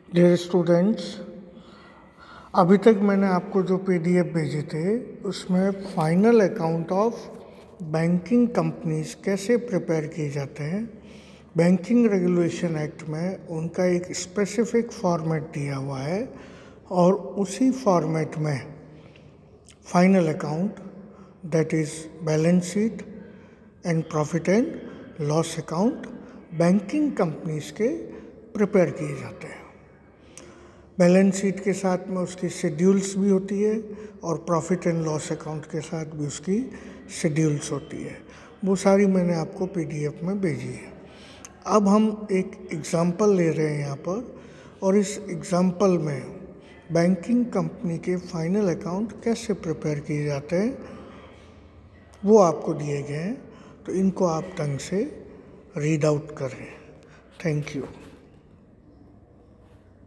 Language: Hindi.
डियर स्टूडेंट्स, अभी तक मैंने आपको जो पीडीएफ भेजे थे उसमें final account of banking companies कैसे प्रिपेयर किए जाते हैं। बैंकिंग रेगुलेशन एक्ट में उनका एक स्पेसिफिक फॉर्मेट दिया हुआ है और उसी फॉर्मेट में final account, that is balance sheet and profit and loss account, banking companies के प्रिपेयर किए जाते हैं। बैलेंस शीट के साथ में उसकी शेड्यूल्स भी होती है और प्रॉफिट एंड लॉस अकाउंट के साथ भी उसकी शेड्यूल्स होती है। वो सारी मैंने आपको पीडीएफ में भेजी है। अब हम एक एग्ज़ाम्पल ले रहे हैं यहाँ पर, और इस एग्ज़ाम्पल में बैंकिंग कंपनी के फाइनल अकाउंट कैसे प्रिपेयर किए जाते हैं वो आपको दिए गए हैं, तो इनको आप ढंग से रीड आउट करें। Thank you.